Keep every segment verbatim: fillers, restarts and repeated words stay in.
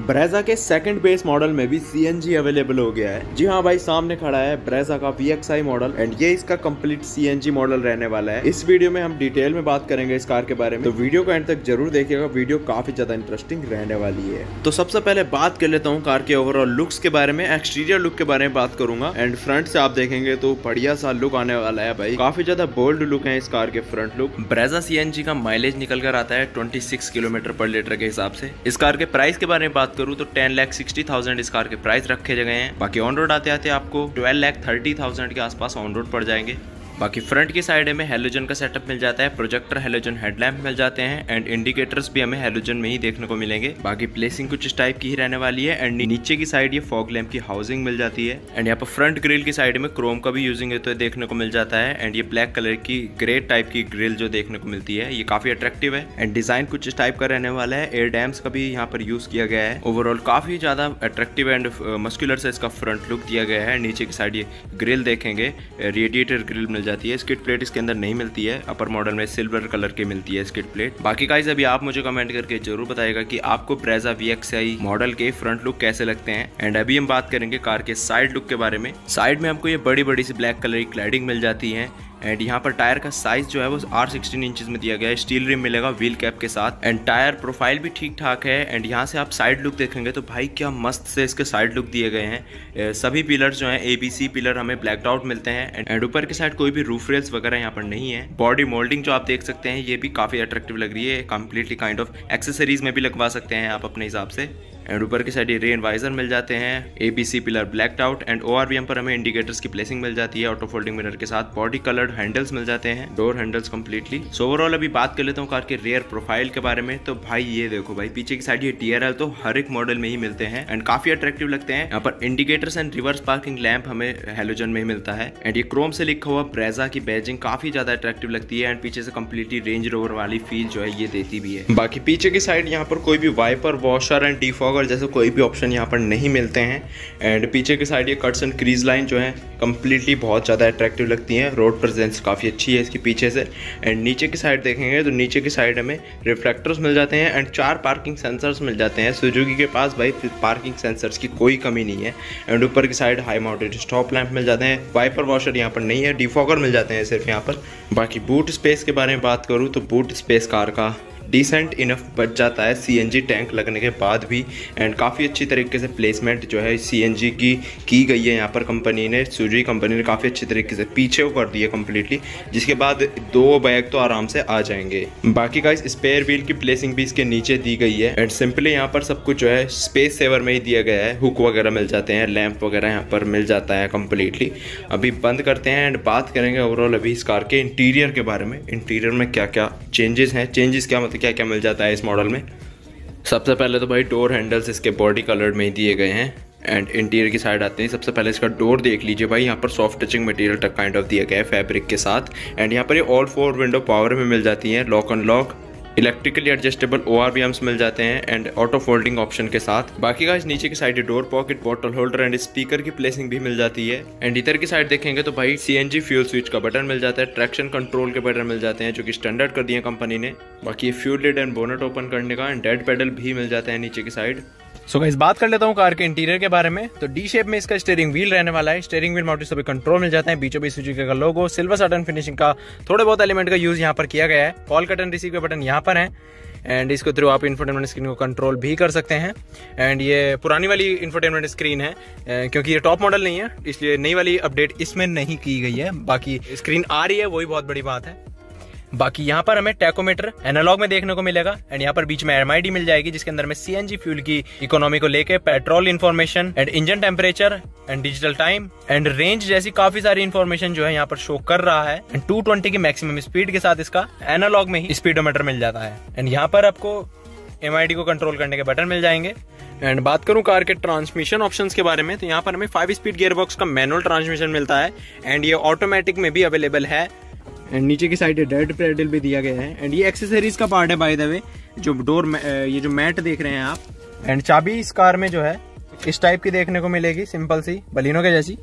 Brezza के second base model में भी सीएनजी अवेलेबल हो गया है। जी हाँ भाई, सामने खड़ा है ब्रेजा का V X I model and ये इसका कंप्लीट सीएनजी मॉडल रहने वाला है। इस वीडियो में हम डिटेल में बात करेंगे इस कार के बारे में, तो वीडियो को एंड तक जरूर देखिएगा। वीडियो काफी ज्यादा इंटरेस्टिंग रहने वाली है। तो सबसे पहले बात कर लेता हूँ कार के ओवरऑल लुक्स के बारे में, एक्सटीरियर लुक के बारे में बात करूंगा एंड फ्रंट से आप देखेंगे तो बढ़िया सा लुक आने वाला है भाई। काफी ज्यादा बोल्ड लुक है इस कार के फ्रंट लुक। ब्रेजा सीएनजी का माइलेज निकल कर आता है छब्बीस किलोमीटर पर लीटर के हिसाब से। इस कार के प्राइस के बारे में बात करूँ तो टेन लाख सिक्सटी थाउजेंड इस कार के प्राइस रखे गए हैं। बाकी ऑन रोड आते आते आपको ट्वेल्व लाख थर्टी थाउजेंड के आसपास ऑन रोड पड़ जाएंगे। बाकी फ्रंट की साइड में हेलोजन का सेटअप मिल जाता है, प्रोजेक्टर हेलोजन हेडलैम्प मिल जाते हैं एंड इंडिकेटर्स भी हमें हेलोजन में ही देखने को मिलेंगे। बाकी प्लेसिंग कुछ इस टाइप की ही रहने वाली है एंड नीचे की साइड ये फॉग लैम्प की हाउसिंग मिल जाती है एंड यहाँ पर फ्रंट ग्रिल की साइड में क्रोम का भी यूजिंग है तो देखने को मिल जाता है एंड ये ब्लैक कलर की ग्रे टाइप की ग्रिल जो देखने को मिलती है ये काफी अट्रैक्टिव है एंड डिजाइन कुछ इस टाइप का रहने वाला है। एयर डैम्स का भी यहाँ पर यूज किया गया है। ओवरऑल काफी ज्यादा अट्रैक्टिव एंड मस्कुलर से इसका फ्रंट लुक दिया गया है। नीचे की साइड ये ग्रिल देखेंगे, रेडिएटर ग्रिल मिल जाती है। स्किड प्लेट इसके अंदर नहीं मिलती है, अपर मॉडल में सिल्वर कलर की मिलती है स्किड प्लेट। बाकी गाइस अभी आप मुझे कमेंट करके जरूर बताइएगा कि आपको Brezza V X I model के फ्रंट लुक कैसे लगते हैं। एंड अभी हम बात करेंगे कार के साइड लुक के बारे में। साइड में हमको ये बड़ी बड़ी सी ब्लैक कलर की क्लैडिंग मिल जाती है एंड यहाँ पर टायर का साइज जो है वो आर सिक्सटीन इंचेस में दिया गया है। स्टील रिम मिलेगा व्हील कैप के साथ एंड टायर प्रोफाइल भी ठीक ठाक है। एंड यहाँ से आप साइड लुक देखेंगे तो भाई क्या मस्त से इसके साइड लुक दिए गए हैं। सभी पिलर्स जो हैं ए बी सी पिलर हमें ब्लैक्ड आउट मिलते हैं एंड ऊपर की साइड कोई भी रूफ रेल्स वगैरह यहाँ पर नहीं है। बॉडी मोल्डिंग जो आप देख सकते हैं ये भी काफी अट्रैक्टिव लग रही है। कम्प्लीटली काइंड ऑफ एक्सेसरीज में भी लगवा सकते हैं आप अपने हिसाब से। एंड ऊपर की साइड ये रेन वाइजर मिल जाते हैं, ABC pillar blacked out and ORVM पर हमें इंडिकेटर्स की प्लेसिंग मिल जाती है ऑटो फोल्डिंग मिरर के साथ। बॉडी कलर्ड हैंडल्स मिल जाते हैं, door handles completely. So overall अभी बात कर लेता हूँ कार के रियर प्रोफाइल के बारे में। तो भाई ये देखो भाई, पीछे की साइड ये टीआरएल तो हर एक मॉडल में ही मिलते हैं एंड काफी अट्रैक्टिव लगते हैं। यहाँ पर indicators and reverse parking lamp हमें हेलोजन में ही मिलता है एंड ये क्रोम से लिखा हुआ ब्रेजा की बैजिंग काफी ज्यादा अट्रैक्टिव लगती है एंड पीछे से कंप्लीटली रेंज रोवर वाली फील जो है ये देती भी है। बाकी पीछे की साइड यहाँ पर कोई भी वाइपर, वॉशर एंड डिफॉगर जैसे कोई भी ऑप्शन यहाँ पर नहीं मिलते हैं एंड पीछे की साइड ये कट्स एंड क्रीज लाइन जो है कंप्लीटली बहुत ज़्यादा अट्रैक्टिव लगती हैं। रोड प्रेजेंस काफ़ी अच्छी है इसकी पीछे से। एंड नीचे की साइड देखेंगे तो नीचे की साइड हमें रिफ्लेक्टर्स मिल जाते हैं एंड चार पार्किंग सेंसर्स मिल जाते हैं। सुजुकी के पास भाई पार्किंग सेंसर्स की कोई कमी नहीं है। एंड ऊपर की side high mounted stop lamp मिल जाते हैं। वाइपर वॉशर यहाँ पर नहीं है, डिफॉगर मिल जाते हैं सिर्फ यहाँ पर। बाकी बूट स्पेस के बारे में बात करूँ तो बूट स्पेस कार का डिसेंट इनफ बच जाता है सीएनजी टैंक लगने के बाद भी एंड काफ़ी अच्छी तरीके से प्लेसमेंट जो है सीएनजी की की गई है यहाँ पर। कंपनी ने, सुजुकी कंपनी ने काफ़ी अच्छी तरीके से पीछे कर दी है कम्प्लीटली, जिसके बाद दो बैग तो आराम से आ जाएंगे। बाकी गाइस स्पेयर व्हील की प्लेसिंग भी इसके नीचे दी गई है एंड सिंपली यहाँ पर सब कुछ जो है स्पेस सेवर में ही दिया गया है। हुक वगैरह मिल जाते हैं, लैंप वगैरह यहाँ पर मिल जाता है कम्प्लीटली। अभी बंद करते हैं एंड बात करेंगे ओवरऑल अभी इस कार के इंटीरियर के बारे में। इंटीरियर में क्या क्या चेंजेस हैं, चेंजेस क्या मतलब क्या क्या मिल जाता है इस मॉडल में। सबसे पहले तो भाई डोर हैंडल्स इसके बॉडी कलर्ड में ही दिए गए हैं एंड इंटीरियर की साइड आते हैं। सबसे पहले इसका डोर देख लीजिए भाई, यहाँ पर सॉफ्ट टचिंग मटेरियल तक काइंड ऑफ दिया गया है फैब्रिक के साथ एंड यहाँ पर ये ऑल फोर विंडो पावर में मिल जाती हैं। Lock unlock, electrically adjustable ORVMs मिल जाते हैं एंड ऑटो फोल्डिंग ऑप्शन के साथ। बाकी गाइस नीचे की side door pocket, bottle holder and speaker की प्लेसिंग भी मिल जाती है। एंड इधर की साइड देखेंगे तो भाई सीएनजी फ्यूल स्विच का बटन मिल जाता है, ट्रैक्शन कंट्रोल के बटन मिल जाते हैं जो कि स्टैंडर्ड कर दिए कंपनी ने। बाकी fuel lid and bonnet open करने का एंड डेड पेडल भी मिल जाता है नीचे की साइड। सो गाइस बात कर लेता हूँ कार के इंटीरियर के बारे में। तो डी शेप में इसका स्टीयरिंग व्हील रहने वाला है। स्टीयरिंग व्हील माउंटेड सभी कंट्रोल मिल जाते हैं। बीचों बीच सुजुकी का लोगो, सिल्वर सटन फिनिशिंग का थोड़े बहुत एलिमेंट का यूज यहाँ पर किया गया है। कॉल कट एंड रिसीव के बटन यहाँ पर है एंड इसको थ्रू आप इंफोटेनमेंट स्क्रीन को कंट्रोल भी कर सकते हैं। एंड ये पुरानी वाली इंफोटेनमेंट स्क्रीन है क्योंकि ये टॉप मॉडल नहीं है, इसलिए नई वाली अपडेट इसमें नहीं की गई है। बाकी स्क्रीन आ रही है, वही बहुत बड़ी बात है। बाकी यहाँ पर हमें टैकोमीटर एनालॉग में देखने को मिलेगा एंड यहाँ पर बीच में एमआईडी मिल जाएगी जिसके अंदर में सीएनजी फ्यूल की इकोनॉमी को लेके petrol information and engine temperature and digital time and range जैसी काफी सारी इन्फॉर्मेशन जो है यहाँ पर शो कर रहा है। एंड टू ट्वेंटी की मैक्सिमम स्पीड के साथ इसका एनालॉग में ही स्पीडोमीटर मिल जाता है एंड यहाँ पर आपको एमआईडी को कंट्रोल करने के बटन मिल जाएंगे। एंड बात करूं कार के ट्रांसमिशन ऑप्शंस के बारे में तो यहाँ पर हमें फाइव स्पीड गियरबॉक्स का मैनुअल ट्रांसमिशन मिलता है एंड ये ऑटोमेटिक में भी अवेलेबल है। एंड नीचे की साइड डेड पेडल भी दिया गया है एंड ये एक्सेसरीज का पार्ट है बाय द वे। जो डोर ये जो मैट देख रहे हैं आप एंड चाबी इस कार में जो है इस टाइप की देखने को मिलेगी, सिंपल सी बलिनो के जैसी।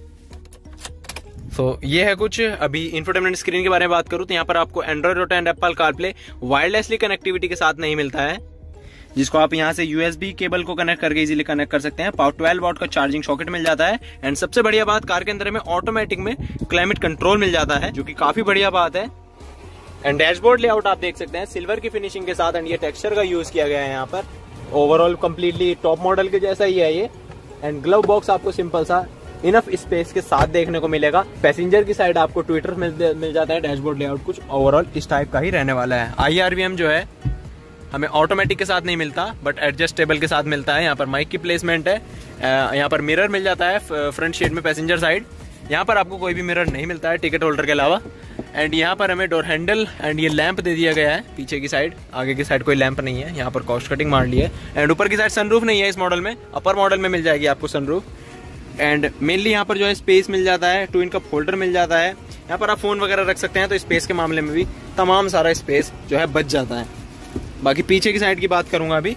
तो ये है कुछ। अभी इंफोटेनमेंट स्क्रीन के बारे में बात करूं तो यहाँ पर आपको Android Auto and Apple CarPlay wirelessly connectivity के साथ नहीं मिलता है। जिसको आप यहाँ से यूएसबी केबल को कनेक्ट करके इजीली कनेक्ट कर सकते हैं। पावर ट्वेल्व वॉट का चार्जिंग सॉकेट मिल जाता है। एंड सबसे बढ़िया बात, कार के अंदर में ऑटोमेटिक में क्लाइमेट कंट्रोल मिल जाता है, जो कि काफी बढ़िया बात है। एंड डैशबोर्ड लेआउट आप देख सकते हैं सिल्वर की फिनिशिंग के साथ, एंड ये टेक्सचर का यूज किया गया है यहाँ पर। ओवरऑल कंप्लीटली टॉप मॉडल के जैसा ही है ये। एंड ग्लव बॉक्स आपको सिंपल सा इनफ स्पेस के साथ देखने को मिलेगा। पैसेंजर की साइड आपको ट्विटर मिल, मिल जाता है। डैशबोर्ड लेआउट कुछ ओवरऑल इस टाइप का ही रहने वाला है। आईआरवीएम जो है हमें ऑटोमेटिक के साथ नहीं मिलता, बट एडजस्टेबल के साथ मिलता है। यहाँ पर माइक की प्लेसमेंट है, यहाँ पर मिरर मिल जाता है फ्रंट शेड में पैसेंजर साइड। यहाँ पर आपको कोई भी मिरर नहीं मिलता है टिकट होल्डर के अलावा। एंड यहाँ पर हमें डोर हैंडल एंड ये लैंप दे दिया गया है पीछे की साइड। आगे की साइड कोई लैंप नहीं है, यहाँ पर कॉस्ट कटिंग मार ली है। एंड ऊपर की साइड सनरूफ नहीं है इस मॉडल में, अपर मॉडल में मिल जाएगी आपको सनरूफ। एंड मेनली यहाँ पर जो है स्पेस मिल जाता है, टू इन कप होल्डर मिल जाता है। यहाँ पर आप फोन वगैरह रख सकते हैं, तो स्पेस के मामले में भी तमाम सारा स्पेस जो है बच जाता है। बाकी पीछे की साइड की बात करूंगा अभी।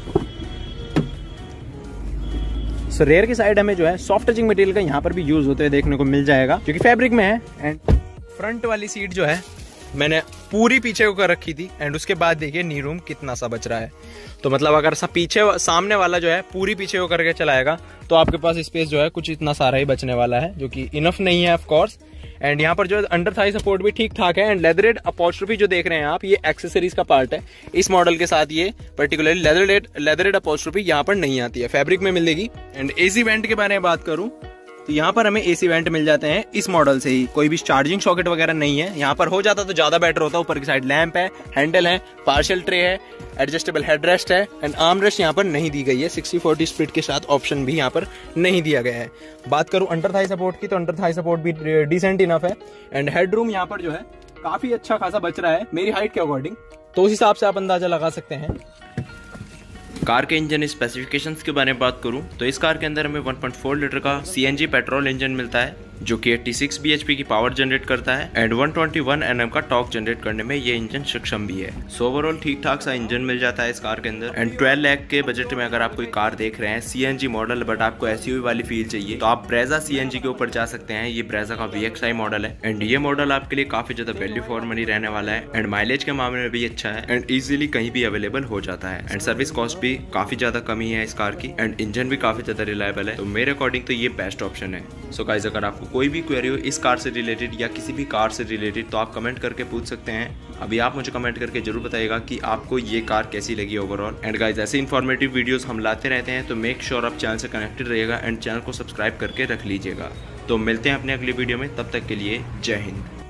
सो रेयर की साइड हमें जो है सॉफ्ट टचिंग मटेरियल का यहाँ पर भी यूज होते हुए देखने को मिल जाएगा, जो कि फैब्रिक में है। एंड फ्रंट वाली सीट जो है मैंने पूरी पीछे को कर रखी थी। एंड उसके बाद देखिए नी रूम कितना सा बच रहा है। तो मतलब अगर सा पीछे सामने वाला जो है पूरी पीछे को करके चलाएगा, तो आपके पास स्पेस जो है कुछ इतना सारा ही बचने वाला है, जो कि इनफ नहीं है ऑफ कोर्स। एंड यहाँ पर जो अंडर थाई सपोर्ट भी ठीक ठाक है। एंड लेदरेड अपॉस्ट्रोफी जो देख रहे हैं आप, ये एक्सेसरीज का पार्ट है इस मॉडल के साथ। ये पर्टिकुलरली लेदरेड लेदरेड अपॉस्ट्रोफी यहाँ पर नहीं आती है, फैब्रिक में मिलेगी। एंड एसी वेंट के बारे में बात करूं तो यहाँ पर हमें एसी वेंट मिल जाते हैं इस मॉडल से ही। कोई भी चार्जिंग सॉकेट वगैरह नहीं है, यहाँ पर हो जाता तो ज्यादा बेटर होता। ऊपर की साइड लैंप है, हैंडल है, पार्शियल ट्रे है, एडजस्टेबल हेडरेस्ट है। एंड आर्म रेस्ट यहाँ पर नहीं दी गई है। सिक्सटी फोर्टी स्प्लिट के साथ ऑप्शन भी यहाँ पर नहीं दिया गया है। बात करूं अंडर थाई सपोर्ट की, तो अंडर थाई सपोर्ट भी डिसेंट इनफ है। एंड हेडरूम यहाँ पर जो है काफी अच्छा खासा बच रहा है मेरी हाइट के अकॉर्डिंग, तो उस हिसाब से आप अंदाजा लगा सकते हैं। कार के इंजन स्पेसिफिकेशंस के बारे में बात करूं तो इस कार के अंदर हमें वन पॉइंट फोर लीटर का सीएनजी पेट्रोल इंजन मिलता है, जो कि छियासी बीएचपी की पावर जनरेट करता है। And one twenty one Nm का टॉर्क जनरेट करने में ये इंजन सक्षम भी है। सो ओवरऑल ठीक ठाक सा इंजन मिल जाता है इस कार के अंदर। एंड ट्वेल्व लाख के बजट में अगर आप कोई कार देख रहे हैं सीएनजी मॉडल, बट आपको एसयूवी वाली फील चाहिए, तो आप ब्रेजा सीएनजी के ऊपर जा सकते हैं। ये ब्रेजा का वीएक्सआई मॉडल है। एंड ये मॉडल आपके लिए काफी ज्यादा वैल्यू फॉर मनी रहने वाला है। एंड माइलेज के मामले में भी अच्छा है, एंड इजिली कहीं भी अवेलेबल हो जाता है। एंड सर्विस कॉस्ट भी काफी ज्यादा कमी है इस कार की। एंड इंजन भी काफी ज्यादा रिलायबल है। तो मेरे अकॉर्डिंग तो ये बेस्ट ऑप्शन है। सो गाइस, अगर आपको कोई भी क्वेरी हो इस कार से रिलेटेड या किसी भी कार से रिलेटेड, तो आप कमेंट करके पूछ सकते हैं। अभी आप मुझे कमेंट करके जरूर बताइएगा कि आपको ये कार कैसी लगी ओवरऑल। एंड गाइस, ऐसे इन्फॉर्मेटिव वीडियोस हम लाते रहते हैं, तो मेक श्योर आप चैनल से कनेक्टेड रहिएगा एंड चैनल को सब्सक्राइब करके रख लीजिएगा। तो मिलते हैं अपने अगली वीडियो में, तब तक के लिए जय हिंद।